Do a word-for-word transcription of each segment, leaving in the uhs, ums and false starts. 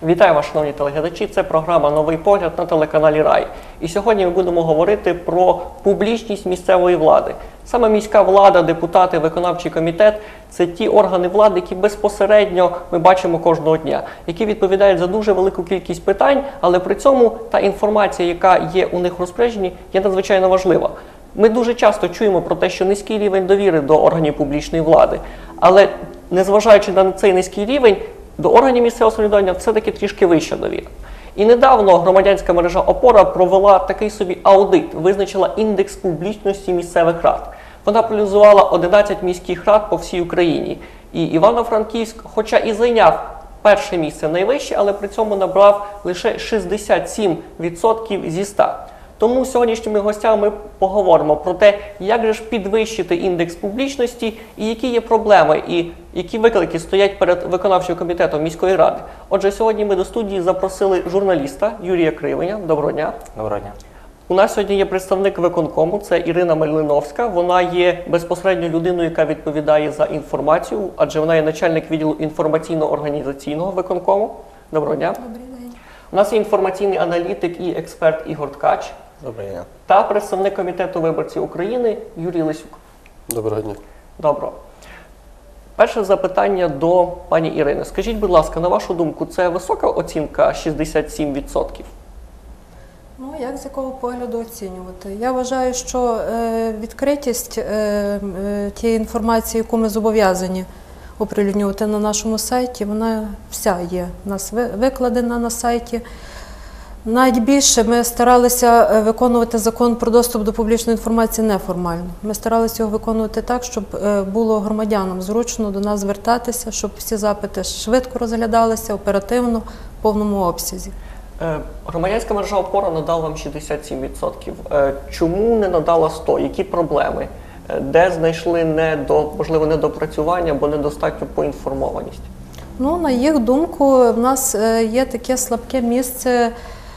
Вітаю вас, шановні телеглядачі, це програма «Новий погляд» на телеканалі Рай. І сьогодні ми будемо говорити про публічність місцевої влади. Саме міська влада, депутати, виконавчий комітет – це ті органи влади, які безпосередньо ми бачимо кожного дня, які відповідають за дуже велику кількість питань, але при цьому та інформація, яка є у них в розпорядженні, є надзвичайно важлива. Ми дуже часто чуємо про те, що низький рівень довіри до органів публічної влади, але незважаючи на цей низький рівень, до органів місцевого самоврядування все-таки трішки вища довіра. І недавно громадянська мережа «Опора» провела такий собі аудит, визначила індекс публічності місцевих рад. Вона проаналізувала одинадцять міських рад по всій Україні. І Івано-Франківськ, хоча і зайняв перше місце найвище, але при цьому набрав лише шістдесят сім відсотків зі ста. Тому сьогоднішніми гостями ми поговоримо про те, як же ж підвищити індекс публічності і які є проблеми, і які виклики стоять перед виконавчим комітетом міської ради. Отже, сьогодні ми до студії запросили журналіста Юрія Кривеня. Доброго дня. Доброго дня. У нас сьогодні є представник виконкому, це Ірина Мельниновська. Вона є безпосередньо людиною, яка відповідає за інформацію, адже вона є начальник відділу інформаційно-організаційного виконкому. Доброго дня. Добрий день. У нас є інформаційний аналітик і експерт Ігор Ткач. Доброго дня. Та представник Комітету виборців України Юрій Лисюк. Доброго дня. Добро. Перше запитання до пані Ірини. Скажіть, будь ласка, на вашу думку, це висока оцінка шістдесят сім відсотків? Ну, як з якого погляду оцінювати? Я вважаю, що е, відкритість е, е, тієї інформації, яку ми зобов'язані оприлюднювати на нашому сайті, вона вся є у нас викладена на сайті. Навіть більше ми старалися виконувати закон про доступ до публічної інформації неформально. Ми старалися його виконувати так, щоб було громадянам зручно до нас звертатися, щоб всі запити швидко розглядалися, оперативно, в повному обсязі. Громадянська мережа «Опора» надала вам шістдесят сім відсотків. Чому не надала сто? Які проблеми? Де знайшли недо, можливо, недопрацювання або недостатню поінформованість? Ну, на їх думку, в нас є таке слабке місце,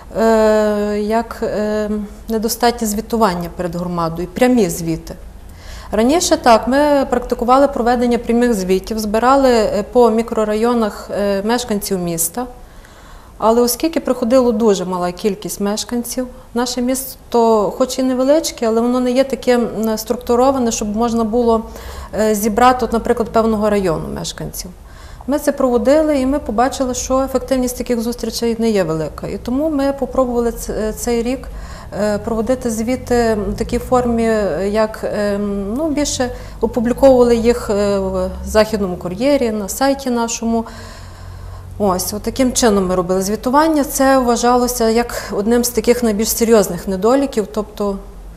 як недостатнє звітування перед громадою, прямі звіти. Раніше так, ми практикували проведення прямих звітів, збирали по мікрорайонах мешканців міста, але оскільки приходило дуже мала кількість мешканців, наше місто, хоч і невеличке, але воно не є таке структуроване, щоб можна було зібрати, от, наприклад, певного району мешканців. Ми це проводили і ми побачили, що ефективність таких зустрічей не є велика. І тому ми спробували цей рік проводити звіти в такій формі, як ну, більше опубліковували їх в Західному кур'єрі, на сайті нашому. Ось, от таким чином ми робили звітування. Це вважалося як одним з таких найбільш серйозних недоліків, тобто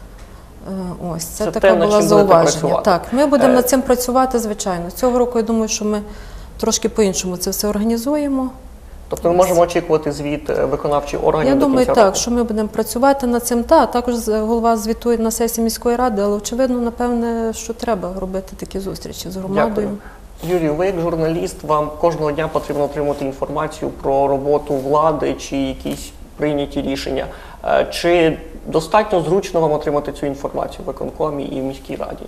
ось, це, це таке було зауваження. Так, ми будемо е... над цим працювати, звичайно. Цього року, я думаю, що ми трошки по-іншому це все організуємо. Тобто ми можемо очікувати звіт виконавчих органів Я до думаю, кінця так, року? що ми будемо працювати над цим. Та, також голова звітує на сесії міської ради, але очевидно, напевне, що треба робити такі зустрічі з громадою. Дякую. Юрій, ви як журналіст, вам кожного дня потрібно отримати інформацію про роботу влади чи якісь прийняті рішення. Чи достатньо зручно вам отримати цю інформацію в виконкомі і в міській раді?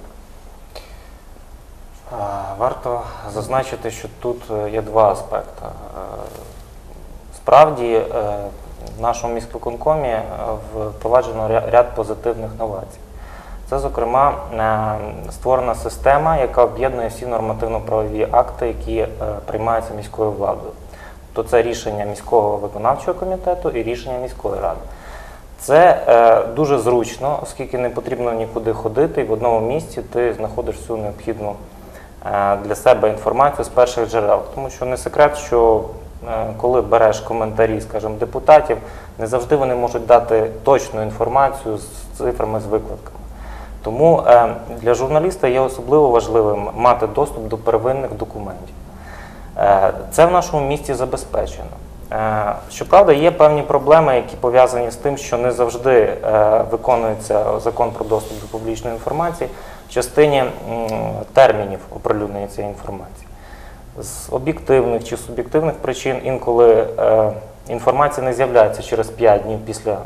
Варто зазначити, що тут є два аспекти. Справді, в нашому міськвиконкомі впроваджено ряд позитивних новацій. Це, зокрема, створена система, яка об'єднує всі нормативно-правові акти, які приймаються міською владою. Тобто це рішення міського виконавчого комітету і рішення міської ради. Це е, дуже зручно, оскільки не потрібно нікуди ходити, і в одному місці ти знаходиш всю необхідну е, для себе інформацію з перших джерел. Тому що не секрет, що е, коли береш коментарі, скажімо, депутатів, не завжди вони можуть дати точну інформацію з цифрами, з викладками. Тому е, для журналіста є особливо важливим мати доступ до первинних документів. Е, це в нашому місті забезпечено. Щоправда, є певні проблеми, які пов'язані з тим, що не завжди виконується закон про доступ до публічної інформації в частині термінів оприлюднення цієї інформації. З об'єктивних чи суб'єктивних причин інколи інформація не з'являється через п'ять днів після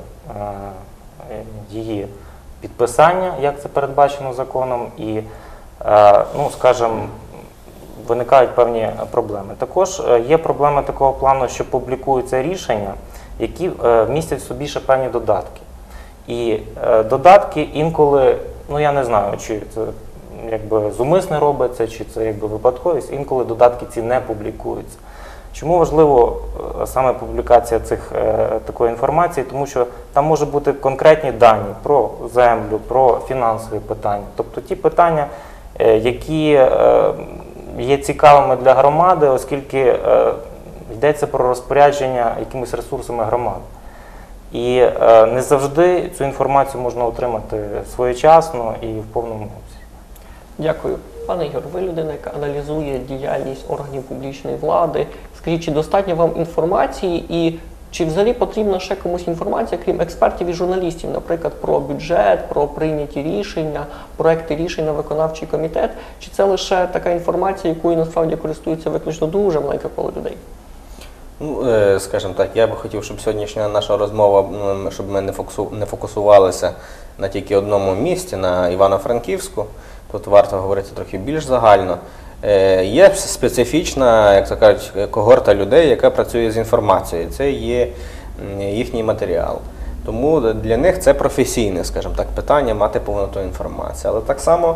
її підписання, як це передбачено законом, і, ну, скажімо, виникають певні проблеми. Також е, є проблеми такого плану, що публікуються рішення, які е, містять в собі ще певні додатки. І е, додатки інколи, ну я не знаю, чи це якби зумисне робиться, чи це якби випадковість, інколи додатки ці не публікуються. Чому важливо е, саме публікація цих, е, такої інформації? Тому що там можуть бути конкретні дані про землю, про фінансові питання. Тобто ті питання, е, які е, є цікавими для громади, оскільки е, йдеться про розпорядження якимись ресурсами громади. І е, не завжди цю інформацію можна отримати своєчасно і в повному обсязі. Дякую. Пане Ігор, ви людина, яка аналізує діяльність органів публічної влади. Скажіть, чи достатньо вам інформації і чи взагалі потрібна ще комусь інформація, крім експертів і журналістів, наприклад, про бюджет, про прийняті рішення, проекти рішень на виконавчий комітет? Чи це лише така інформація, якою насправді користується виключно дуже маленьке коло людей? Ну, е, скажімо так, я би хотів, щоб сьогоднішня наша розмова, м, щоб ми не фокусу- не фокусувалися на тільки одному місті, на Івано-Франківську. Тут варто говорити трохи більш загально. Е, Є специфічна, як то кажуть, когорта людей, яка працює з інформацією. Це є м, їхній матеріал. Тому для них це професійне, скажімо так, питання мати повноту інформації. Але так само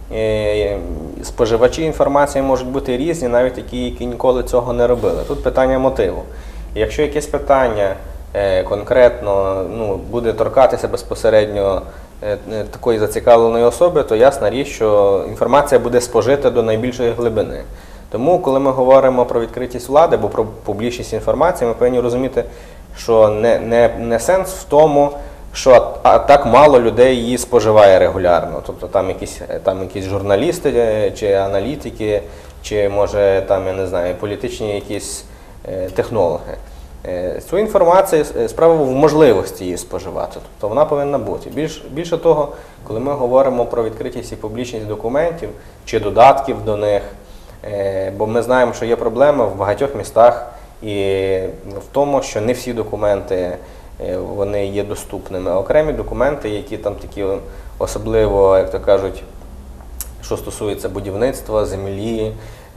е, споживачі інформації можуть бути різні, навіть такі, які ніколи цього не робили. Тут питання мотиву. Якщо якесь питання е, конкретно ну, буде торкатися безпосередньо е, е, такої зацікавленої особи, то ясна річ, що інформація буде спожита до найбільшої глибини. Тому, коли ми говоримо про відкритість влади або про публічність інформації, ми повинні розуміти, що не, не, не сенс в тому, що а, так мало людей її споживає регулярно. Тобто там якісь, там якісь журналісти чи аналітики, чи може там, я не знаю, політичні якісь е, технологи. Е, цю інформацію справа в можливості її споживати. Тобто вона повинна бути. Більш, більше того, коли ми говоримо про відкритість і публічність документів чи додатків до них, е, бо ми знаємо, що є проблеми в багатьох містах і в тому, що не всі документи вони є доступними. Окремі документи, які там такі особливо, як то кажуть, що стосується будівництва, землі,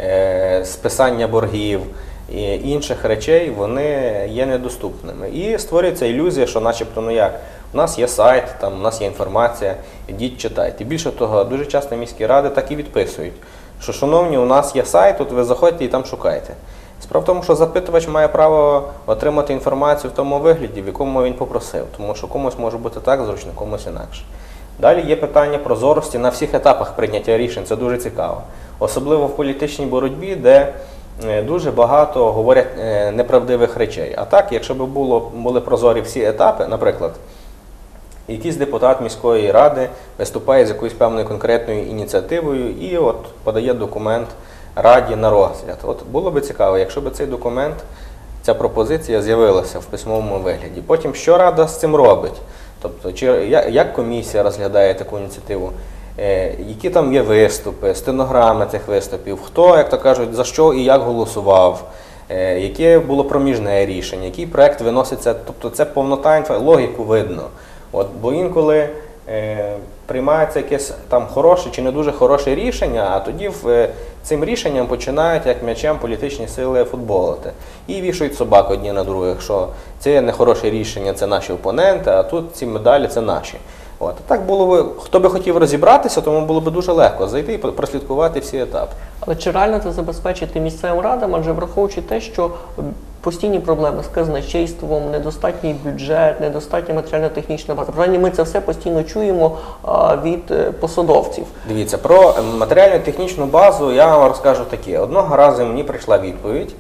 списання боргів і інших речей, вони є недоступними. І створюється ілюзія, що начебто, ну як, у нас є сайт, там, у нас є інформація, ідіть читайте. Більше того, дуже часто міські ради так і відписують, що, шановні, у нас є сайт, от ви заходьте і там шукайте. Справа в тому, що запитувач має право отримати інформацію в тому вигляді, в якому він попросив, тому що комусь може бути так зручно, комусь інакше. Далі є питання прозорості на всіх етапах прийняття рішень, це дуже цікаво. Особливо в політичній боротьбі, де дуже багато говорять неправдивих речей. А так, якщо б було, були прозорі всі етапи, наприклад, якийсь депутат міської ради виступає з якоюсь певною конкретною ініціативою і от подає документ Раді на розгляд. От було б цікаво, якщо б цей документ, ця пропозиція з'явилася в письмовому вигляді. Потім, що Рада з цим робить? Тобто, чи, як комісія розглядає таку ініціативу? Е, які там є виступи, стенограми цих виступів, хто, як то кажуть, за що і як голосував, е, яке було проміжне рішення, який проект виноситься, тобто це повнота, логіку видно. От, бо інколи е, приймається якесь там хороше чи не дуже хороше рішення, а тоді в, е, цим рішенням починають як м'ячем політичні сили футболити. І вішають собак одні на других, що це не хороше рішення, це наші опоненти, а тут ці медалі це наші. От. Так було б, хто би хотів розібратися, тому було б дуже легко зайти і прослідкувати всі етапи. Але чи реально це забезпечити місцевим радам, адже враховуючи те, що постійні проблеми з казначейством, недостатній бюджет, недостатня матеріально-технічна база. Принаймні ми це все постійно чуємо а, від е, посадовців. Дивіться, про матеріально-технічну базу я вам розкажу таке. Одного разу мені прийшла відповідь,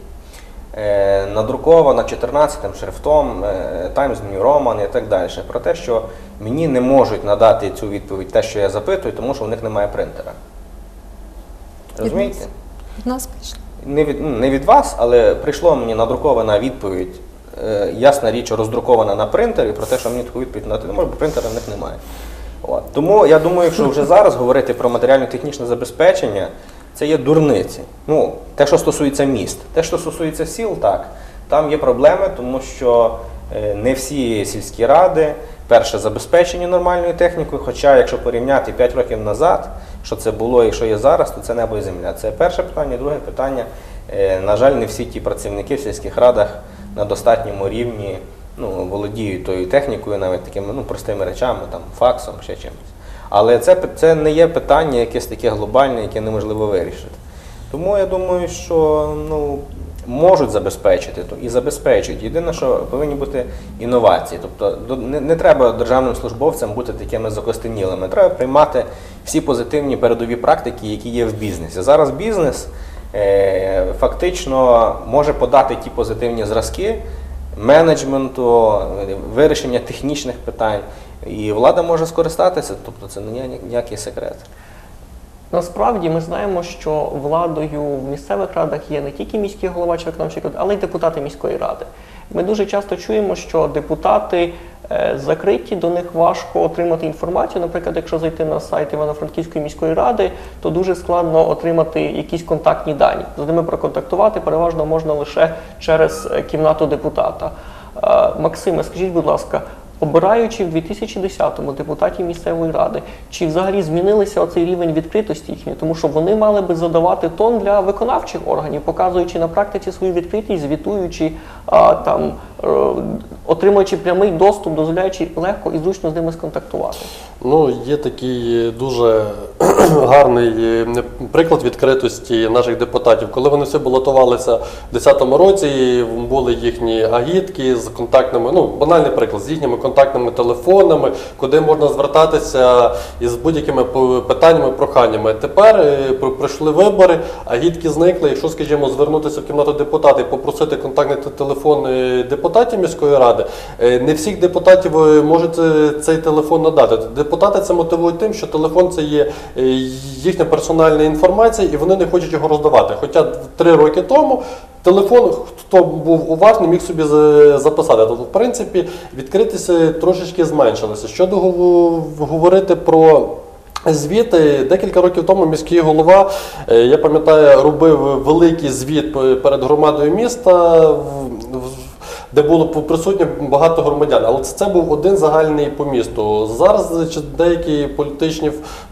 е, надрукована чотирнадцятим шрифтом, е, Times New Roman і так далі, про те, що мені не можуть надати цю відповідь те, що я запитую, тому що в них немає принтера. Розумієте? Від нас прийшли. Не від, не від вас, але прийшла мені надрукована відповідь, е, ясна річ, роздрукована на принтері, про те, що мені таку відповідь надати не може, бо принтера в них немає. От. Тому я думаю, якщо вже зараз говорити про матеріально-технічне забезпечення, це є дурниці. Ну, те, що стосується міст. Те, що стосується сіл, так, там є проблеми, тому що е, не всі сільські ради перше, забезпечені нормальною технікою, хоча якщо порівняти п'ять років назад, що це було і що є зараз, то це небо і земля. Це перше питання. Друге питання, е, на жаль, не всі ті працівники в сільських радах на достатньому рівні ну, володіють тою технікою, навіть такими ну, простими речами, там, факсом, ще чимось. Але це, це не є питання якесь таке глобальне, яке неможливо вирішити. Тому я думаю, що ну, можуть забезпечити то і забезпечують. Єдине, що повинні бути інновації. Тобто не, не треба державним службовцям бути такими закостенілими. Треба приймати всі позитивні передові практики, які є в бізнесі. Зараз бізнес е, фактично може подати ті позитивні зразки менеджменту, вирішення технічних питань. І влада може скористатися, тобто це не ніякий секрет. Насправді ми знаємо, що владою в місцевих радах є не тільки міський голова чи виконавчий комітет, але й депутати міської ради. Ми дуже часто чуємо, що депутати е, закриті, до них важко отримати інформацію. Наприклад, якщо зайти на сайт Івано-Франківської міської ради, то дуже складно отримати якісь контактні дані. З ними проконтактувати переважно можна лише через кімнату депутата. Е, Максиме, скажіть, будь ласка, обираючи в дві тисячі десятому депутатів місцевої ради, чи взагалі змінилися оцей рівень відкритості їхньої? Тому що вони мали би задавати тон для виконавчих органів, показуючи на практиці свою відкритість, звітуючи, а, там, е, отримуючи прямий доступ, дозволяючи легко і зручно з ними сконтактувати. Ну, є такий дуже гарний приклад відкритості наших депутатів. Коли вони всі балотувалися в дві тисячі десятому році, були їхні агітки з контактними, ну, банальний приклад, з їхніми контактними телефонами, куди можна звертатися із будь-якими питаннями, проханнями. Тепер пройшли вибори, агітки зникли. Якщо, скажімо, звернутися в кімнату депутата і попросити контактний телефон депутатів міської ради, не всіх депутатів можуть цей телефон надати. Депутати це мотивують тим, що телефон – це є їхня персональна інформація, і вони не хочуть його роздавати. Хоча три роки тому телефон, хто був уважний, міг собі записати. Тобто, в принципі, відкритість трошечки зменшилася. Щодо говорити про звіти, декілька років тому міський голова, я пам'ятаю, робив великий звіт перед громадою міста, де було присутньо багато громадян, але це був один загальний по місту. Зараз деякі політичні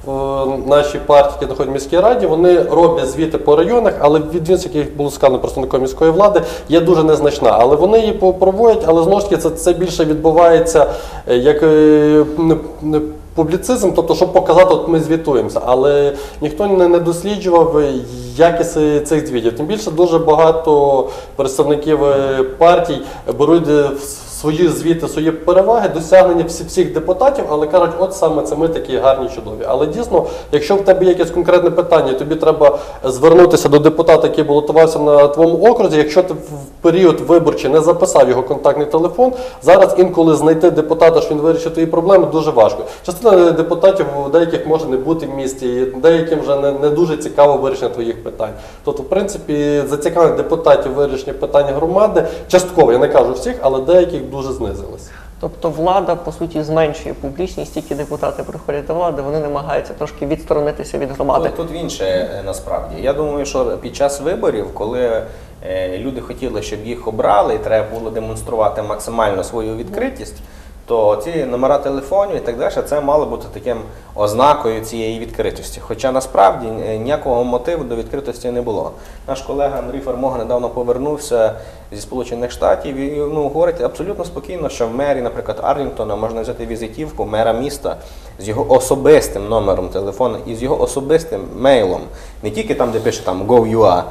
в нашій партії, які знаходять в міській раді, вони роблять звіти по районах, але відвідність, яких було сказано представником міської влади, є дуже незначна. Але вони її проводять, але знову ж таки це, це більше відбувається як не, не публіцизм, тобто, щоб показати, от ми звітуємося, але ніхто не, не досліджував якість цих звітів. Тим більше дуже багато представників партій беруть в свої звіти, свої переваги, досягнення всі, всіх депутатів, але кажуть, от саме це ми такі гарні, чудові. Але дійсно, якщо в тебе є якесь конкретне питання, тобі треба звернутися до депутата, який балотувався на твоєму окрузі, якщо ти в період виборчий не записав його контактний телефон, зараз інколи знайти депутата, що він вирішить твої проблеми, дуже важко. Частина депутатів у деяких може не бути в місті, деяким вже не, не дуже цікаво вирішення твоїх питань. Тобто, в принципі, зацікавлених депутатів вирішення питань громади, частково, я не кажу всіх, але деяких дуже знизилось. Тобто влада, по суті, зменшує публічність, тільки депутати приходять до влади, вони намагаються трошки відсторонитися від громади. Тут, тут інше насправді. Я думаю, що під час виборів, коли е, люди хотіли, щоб їх обрали, і треба було демонструвати максимально свою відкритість, то ці номера телефонів і так далі, це мало бути таким ознакою цієї відкритості. Хоча насправді ніякого мотиву до відкритості не було. Наш колега Андрій Фармога недавно повернувся зі Сполучених Штатів і ну, говорить абсолютно спокійно, що в мері, наприклад, Арлінгтона можна взяти візитівку мера міста з його особистим номером телефону і з його особистим мейлом. Не тільки там, де пише там gov.ua,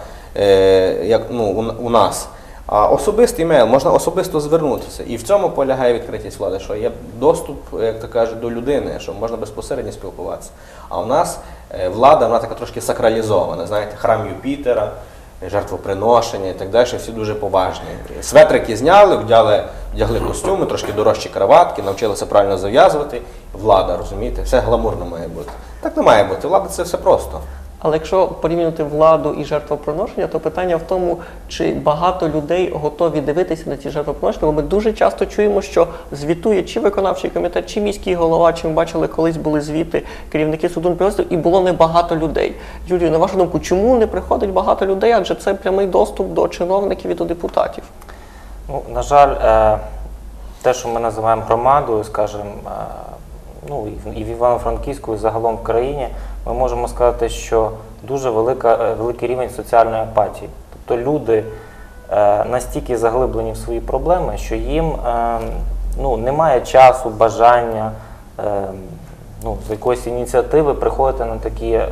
е, як ну, у, у нас, а особистий мейл, можна особисто звернутися. І в цьому полягає відкритість влади, що є доступ, як то кажуть, до людини, що можна безпосередньо спілкуватися. А у нас влада, вона така трошки сакралізована, знаєте, храм Юпітера, жертвоприношення і так далі, всі дуже поважні. Светрики зняли, вдяли, вдягли костюми, трошки дорожчі краватки, навчилися правильно зав'язувати. Влада, розумієте, все гламурно має бути. Так не має бути, влада це все просто. Але якщо порівнювати владу і жертвоприношення, то питання в тому, чи багато людей готові дивитися на ці жертвоприношення, бо ми дуже часто чуємо, що звітує чи виконавчий комітет, чи міський голова, чи ми бачили, колись були звіти керівники суду і було небагато людей. Юрію, на вашу думку, чому не приходить багато людей, адже це прямий доступ до чиновників і до депутатів? Ну, на жаль, е те, що ми називаємо громадою, скажімо, е, ну, і в- і в Івано-Франківську, і загалом в країні, ми можемо сказати, що дуже велика, е, великий рівень соціальної апатії. Тобто люди е, настільки заглиблені в свої проблеми, що їм е, ну, немає часу, бажання, е, ну, з якоїсь ініціативи приходити на такі е,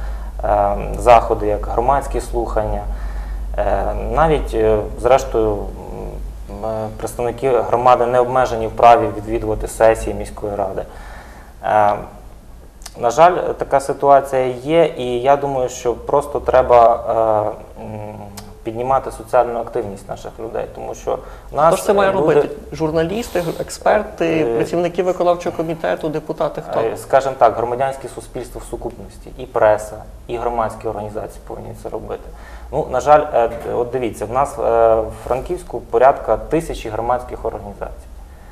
е, заходи, як громадські слухання. Е, навіть, е, зрештою, м, е, представники громади не обмежені в праві відвідувати сесії міської ради. Е, на жаль, така ситуація є, і я думаю, що просто треба е, м, піднімати соціальну активність наших людей, тому що в нас Хто ж це має люди, робити? Журналісти, експерти, Е, працівники виконавчого комітету, депутати, хто? е, скажімо так, громадянське суспільство в сукупності, і преса, і громадські організації повинні це робити. Ну, на жаль, е, от дивіться, в нас е, в Франківську порядка тисячі громадських організацій.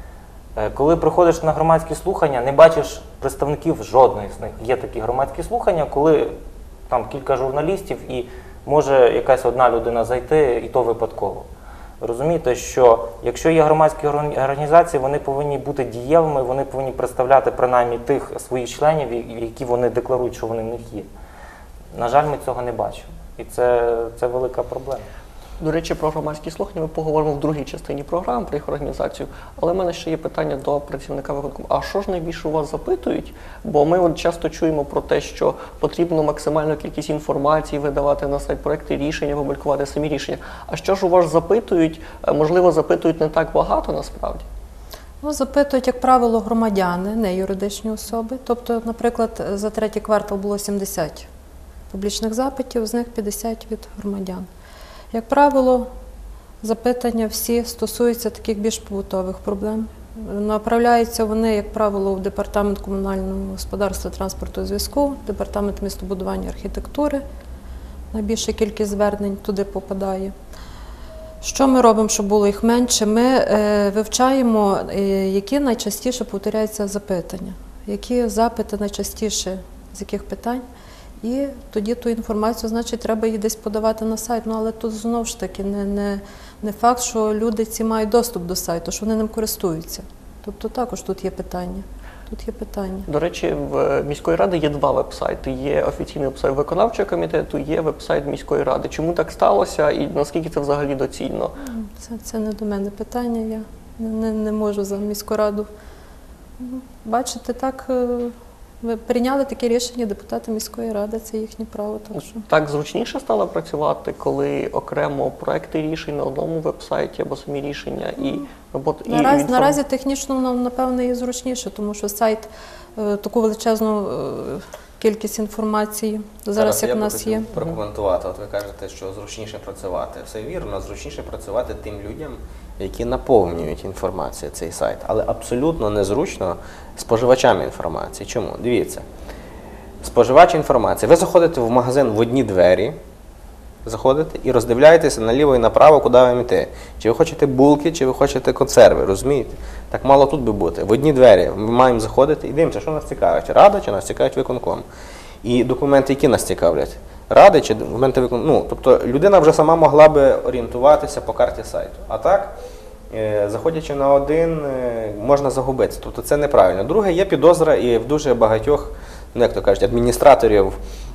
Е, Коли приходиш на громадські слухання, не бачиш представників жодної з них. Є такі громадські слухання, коли там кілька журналістів і може якась одна людина зайти, і то випадково. Ви розумієте, що якщо є громадські органі- організації, вони повинні бути дієвими, вони повинні представляти принаймні тих своїх членів, і- які вони декларують, що вони в них є. На жаль, ми цього не бачимо. І це, це велика проблема. До речі, про громадські слухання ми поговоримо в другій частині програми про їх організацію. Але в мене ще є питання до працівника виконкому. А що ж найбільше у вас запитують? Бо ми от часто чуємо про те, що потрібно максимальну кількість інформації видавати на сайт, проекти рішення, публікувати самі рішення. А що ж у вас запитують? Е, Можливо, запитують не так багато насправді? Ну, запитують, як правило, громадяни, не юридичні особи. Тобто, наприклад, за третій квартал було сімдесят публічних запитів, з них п'ятдесят від громадян. Як правило, запитання всі стосуються таких більш побутових проблем. Направляються вони, як правило, в департамент комунального господарства, транспорту і зв'язку, департамент містобудування, архітектури. Найбільша кількість звернень туди попадає. Що ми робимо, щоб було їх менше? Ми е, вивчаємо, е, які найчастіше повторяються запитання, які запити найчастіше, з яких питань. І тоді ту інформацію, значить, треба її десь подавати на сайт. Ну, але тут знову ж таки не, не, не факт, що люди ці мають доступ до сайту, що вони ним користуються. Тобто також тут є питання. Тут є питання. До речі, в міської ради є два веб-сайти. Є офіційний веб-сайт виконавчого комітету, є веб-сайт міської ради. Чому так сталося і наскільки це взагалі доцільно? Це, це не до мене питання, я не, не, не можу за міську раду. Ну, бачите, так, е, ви прийняли таке рішення депутати міської ради, це їхнє право. Так що. Так зручніше стало працювати, коли окремо проекти рішень на одному веб-сайті або самі рішення і робота. і Наразі, інформ- наразі технічно нам, напевно, і зручніше, тому що сайт е, таку величезну е, кількість інформації зараз, як я у би нас хотів є. прокоментувати. От ви кажете, що зручніше працювати. Все вірно, зручніше працювати тим людям, які наповнюють інформацію цей сайт. Але абсолютно незручно споживачам інформації. Чому? Дивіться. Споживач інформації. Ви заходите в магазин в одні двері, заходите і роздивляєтеся наліво і направо, куди вам йти. Чи ви хочете булки, чи ви хочете консерви, розумієте? Так мало тут би бути. В одні двері ми маємо заходити і дивимося, що нас цікавить. Рада чи нас цікавить виконком. І документи, які нас цікавлять. Ради чи документи виконкому. Ну, тобто людина вже сама могла би орієнтуватися по карті сайту. А так, е, заходячи на один, е, можна загубитися. Тобто це неправильно. Друге, є підозра і в дуже багатьох, ну як то кажуть, адміністраторів,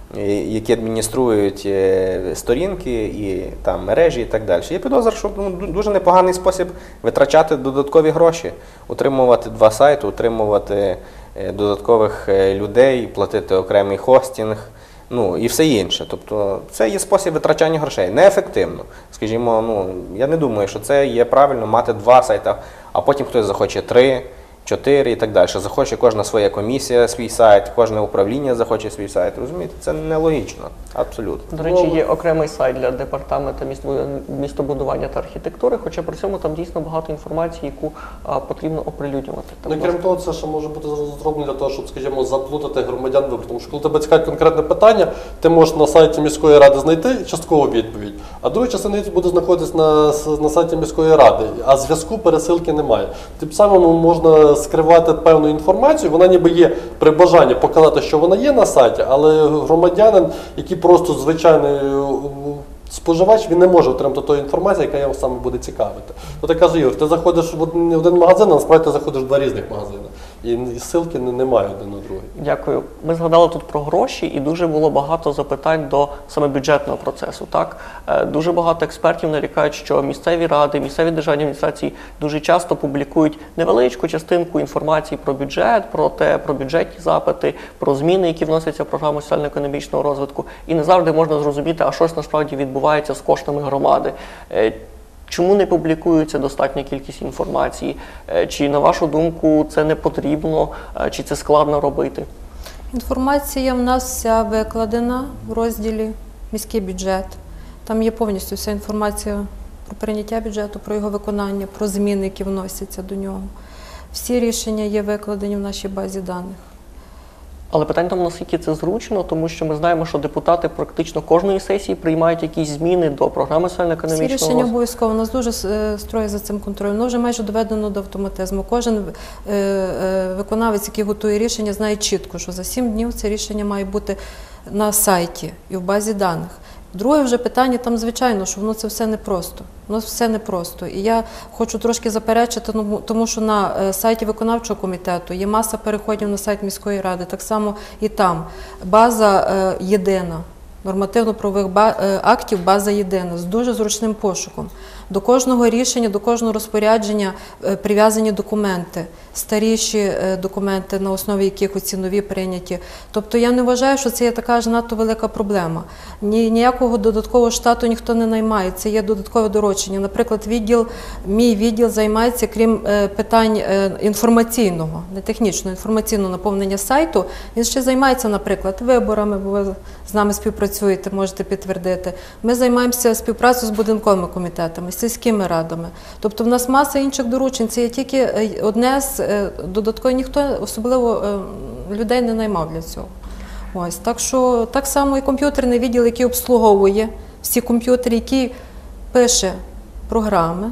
які адмініструють сторінки і там мережі і так далі. Є підозра, що ну, дуже непоганий спосіб витрачати додаткові гроші, утримувати два сайти, утримувати додаткових людей, платити окремий хостинг, ну і все інше. Тобто це є спосіб витрачання грошей. Неефективно. Скажімо, ну я не думаю, що це є правильно мати два сайти, а потім хтось захоче три, чотири і так далі. Захоче кожна своя комісія свій сайт, кожне управління захоче свій сайт. Розумієте? Це нелогічно. Абсолютно. До речі, є окремий сайт для департаменту містобу- містобудування та архітектури, хоча при цьому там дійсно багато інформації, яку а, потрібно оприлюднювати. Там Ну, крім того, це ще може бути зроблено для того, щоб, скажімо, заплутати громадян виборів. Тому що коли тебе цікавить конкретне питання, ти можеш на сайті міської ради знайти часткову відповідь, а друга частина відповіді буде знаходитись на, на сайті міської ради, а зв'язку пересилки немає. Тим самим можна скривати певну інформацію, вона ніби є при бажанні показати, що вона є на сайті, але громадянин, який просто звичайний споживач він не може отримати тої інформації, яка його саме буде цікавити. От я кажу, Ігор, ти заходиш в один, в один магазин, а насправді ти заходиш в два різних магазини. І, і ссылки не- немає один на другий. Дякую. Ми згадали тут про гроші, і дуже було багато запитань до саме бюджетного процесу. Так, Е, дуже багато експертів нарікають, що місцеві ради, місцеві державні адміністрації дуже часто публікують невеличку частинку інформації про бюджет, про те, про бюджетні запити, про зміни, які вносяться в програму соціально-економічного розвитку, і не завжди можна зрозуміти, а щось насправді відбувається з коштами громади. Е, Чому не публікується достатня кількість інформації? Е, Чи, на вашу думку, це не потрібно, е, чи це складно робити? Інформація в нас вся викладена в розділі «Міський бюджет». Там є повністю вся інформація про прийняття бюджету, про його виконання, про зміни, які вносяться до нього. Всі рішення є викладені в нашій базі даних. Але питання там, наскільки це зручно, тому що ми знаємо, що депутати практично кожної сесії приймають якісь зміни до програми Всі соціально-економічного рішення розвитку. обов'язково. У нас дуже е, строго за цим контроль. Воно вже майже доведено до автоматизму. Кожен е, е, виконавець, який готує рішення, знає чітко, що за сім днів це рішення має бути на сайті і в базі даних. Друге вже питання там, звичайно, що воно це все непросто. Воно все непросто. І я хочу трошки заперечити, ну, тому що на е, сайті виконавчого комітету є маса переходів на сайт міської ради, так само і там. База е, єдина, нормативно-правових ба- е, актів база єдина, з дуже зручним пошуком. До кожного рішення, до кожного розпорядження е, прив'язані документи, старіші е, документи, на основі яких оці нові прийняті. Тобто я не вважаю, що це є така ж надто велика проблема. Ні, ніякого додаткового штату ніхто не наймає, це є додаткове доручення. Наприклад, відділ, мій відділ займається, крім е, питань е, інформаційного, не технічного, інформаційного наповнення сайту, він ще займається, наприклад, виборами, бо ви з нами співпрацюєте, можете підтвердити. Ми займаємося співпрацею з будинковими комітетами, з сільськими радами. Тобто в нас маса інших доручень, це є тільки е, одне з е, додаткових, ніхто особливо е, людей не наймав для цього. Ось, так що так само і комп'ютерний відділ, який обслуговує всі комп'ютери, який пише програми,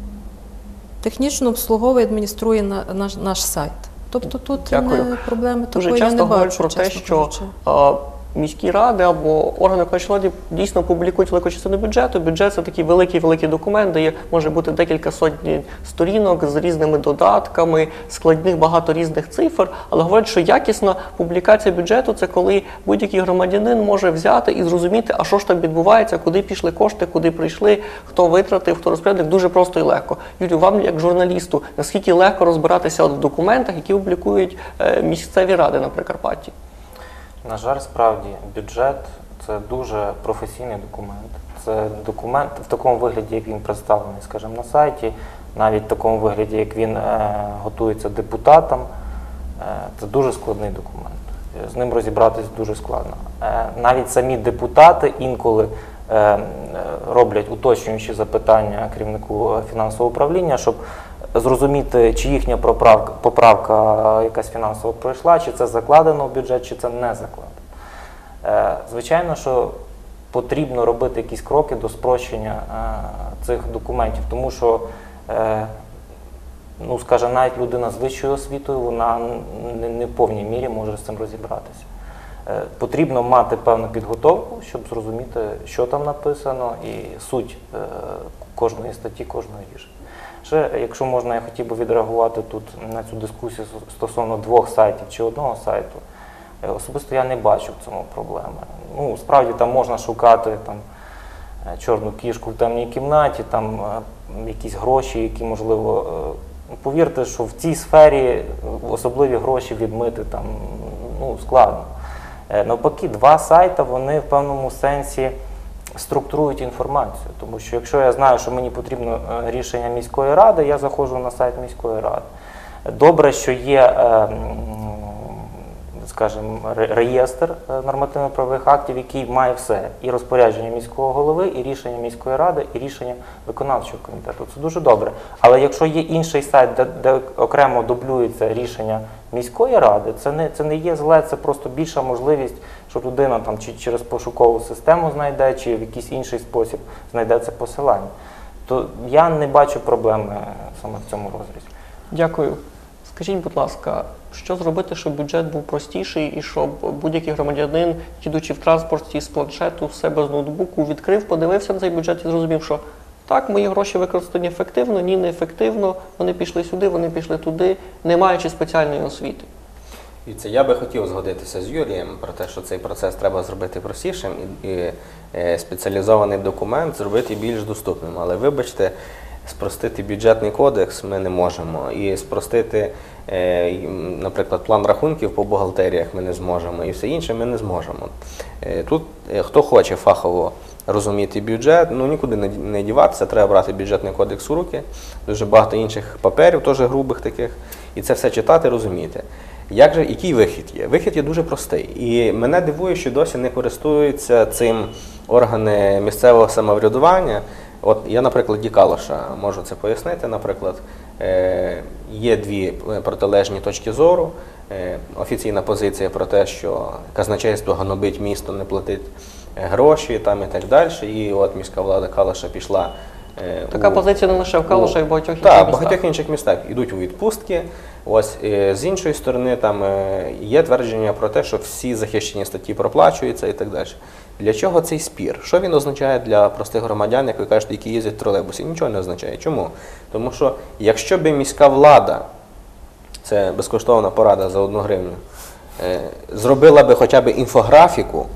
технічно обслуговує, адмініструє на, наш, наш сайт. Тобто тут Дякую. не, проблеми Дуже такої я часто не говорять бачу, про те, чесно що кажучи. а, міські ради або органи виконавчої влади дійсно публікують велику частину бюджету. Бюджет – це такий великий-великий документ, де є, може бути декілька сотень сторінок з різними додатками, складних багато різних цифр, але говорять, що якісна публікація бюджету – це коли будь-який громадянин може взяти і зрозуміти, а що ж там відбувається, куди пішли кошти, куди прийшли, хто витратив, хто розпорядник, дуже просто і легко. Юлію, вам як журналісту, наскільки легко розбиратися от в документах, які публікують е, місцеві ради на Прикарпатті? На жаль, справді, бюджет – це дуже професійний документ. Це документ в такому вигляді, як він представлений, скажімо, на сайті, навіть в такому вигляді, як він е, готується депутатам, е, це дуже складний документ. З ним розібратись дуже складно. Е, навіть самі депутати інколи е, роблять уточнюючі запитання керівнику фінансового управління, щоб зрозуміти, чи їхня поправка, поправка якась фінансово пройшла, чи це закладено в бюджет, чи це не закладено. Звичайно, що потрібно робити якісь кроки до спрощення цих документів, тому що, ну, скажімо, навіть людина з вищою освітою, вона не в повній мірі може з цим розібратися. Потрібно мати певну підготовку, щоб зрозуміти, що там написано, і суть кожної статті, кожного рішення. Ще, якщо можна, я хотів би відреагувати тут на цю дискусію стосовно двох сайтів чи одного сайту. Особисто я не бачу в цьому проблеми. Ну, справді там можна шукати там, чорну кішку в темній кімнаті, там якісь гроші, які, можливо, повірте, що в цій сфері особливі гроші відмити там, ну, складно. Навпаки, два сайти, вони в певному сенсі структурують інформацію, тому що якщо я знаю, що мені потрібно рішення міської ради, я заходжу на сайт міської ради. Добре, що є, скажімо, реєстр нормативно-правових актів, який має все. І розпорядження міського голови, і рішення міської ради, і рішення виконавчого комітету. Це дуже добре. Але якщо є інший сайт, де, де окремо дублюється рішення міської ради, це не, це не є зле, це просто більша можливість, що людина там чи через пошукову систему знайде, чи в якийсь інший спосіб знайде це посилання. То я не бачу проблеми саме в цьому розрізі. Дякую. Скажіть, будь ласка, що зробити, щоб бюджет був простіший і щоб будь-який громадянин, їдучи в транспорті з планшету, в себе з ноутбуку, відкрив, подивився на цей бюджет і зрозумів, що так, мої гроші використані ефективно, ні, не ефективно, вони пішли сюди, вони пішли туди, не маючи спеціальної освіти. І це я би хотів згодитися з Юрієм про те, що цей процес треба зробити простішим і, і е, спеціалізований документ зробити більш доступним. Але вибачте, спростити бюджетний кодекс ми не можемо. І спростити, е, наприклад, план рахунків по бухгалтеріях ми не зможемо. І все інше ми не зможемо. Е, тут е, хто хоче фахово розуміти бюджет, ну нікуди не, не діватися, треба брати бюджетний кодекс у руки, дуже багато інших паперів, теж грубих таких, і це все читати, розуміти. Як же, який вихід є? Вихід є дуже простий. І мене дивує, що досі не користуються цим органи місцевого самоврядування. От я, наприклад, Ді Калоша можу це пояснити. Наприклад, е, є дві протилежні точки зору. Е, офіційна позиція про те, що казначейство гнобить місто, не платить гроші там і так далі. І от міська влада Калоша пішла. Е, Така у, позиція не лише в Калуша, а й в багатьох інших так, містах. в багатьох інших містах йдуть у відпустки. Ось з іншої сторони, там є твердження про те, що всі захищені статті проплачуються і так далі. Для чого цей спір? Що він означає для простих громадян, як ви кажете, які їздять в тролейбусі? Нічого не означає. Чому? Тому що якщо б міська влада, це безкоштовна порада за одну гривню, зробила би хоча б інфографіку,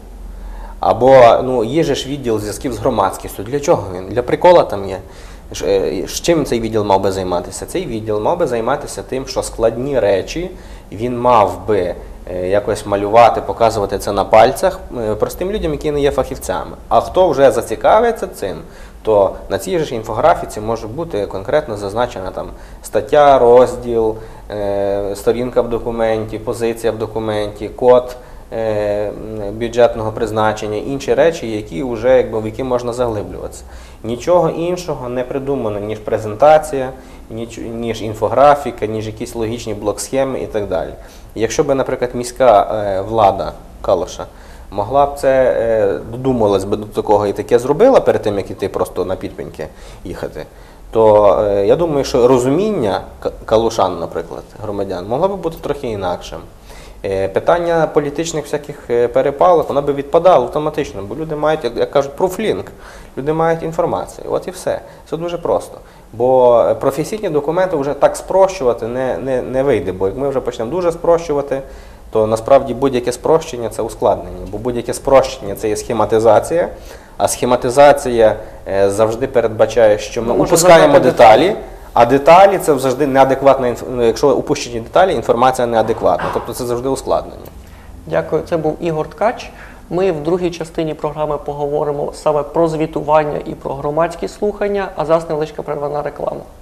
або ну, є же ж відділ зв'язків з громадськістю. Для чого він? Для прикола там є. З чим цей відділ мав би займатися? Цей відділ мав би займатися тим, що складні речі він мав би якось малювати, показувати це на пальцях простим людям, які не є фахівцями. А хто вже зацікавиться цим, то на цій ж інфографіці може бути конкретно зазначена там стаття, розділ, сторінка в документі, позиція в документі, код бюджетного призначення, інші речі, які вже, якби, в які можна заглиблюватися. Нічого іншого не придумано, ніж презентація, ніж, ніж інфографіка, ніж якісь логічні блок-схеми і так далі. Якщо б, наприклад, міська е, влада Калуша могла б це, е, додумалась би до такого і таке зробила перед тим, як іти просто на підпеньки їхати, то е, я думаю, що розуміння калушан, наприклад, громадян, могло б бути трохи інакшим. Питання політичних всяких перепалок, воно би відпадало автоматично, бо люди мають, як кажуть, пруфлінк, люди мають інформацію. От і все. Це дуже просто. Бо професійні документи вже так спрощувати не, не, не вийде, бо як ми вже почнемо дуже спрощувати, то насправді будь-яке спрощення – це ускладнення, бо будь-яке спрощення – це є схематизація, а схематизація завжди передбачає, що ми упускаємо деталі. А деталі – це завжди неадекватна, якщо упущені деталі, інформація неадекватна. Тобто це завжди ускладнення. Дякую. Це був Ігор Ткач. Ми в другій частині програми поговоримо саме про звітування і про громадські слухання, а зараз невеличка перерва на рекламу.